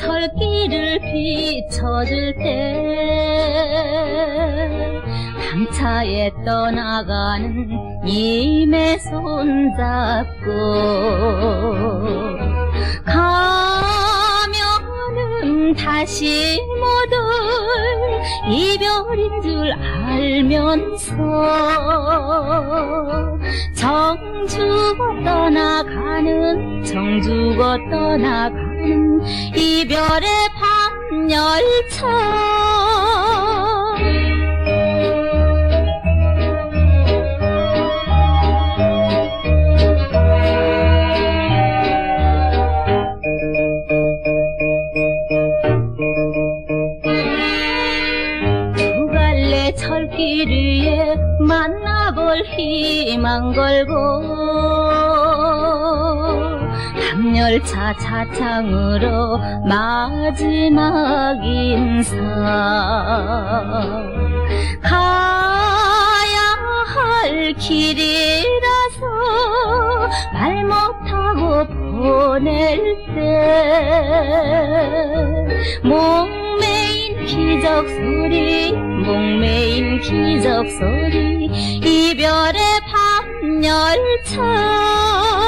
철길을 비춰줄 때 당차에 떠나가는 님의 손잡고 가면은 다시 못 올 이별인 줄 알면서 정주고 떠나가는 이별의 밤열차. 두 갈래 철길 위에 만나볼 희망 걸고 밤열차 차창으로 마지막 인사. 가야 할 길이라서 말 못하고 보낼 때 목매인 기적소리 이별의 밤열차.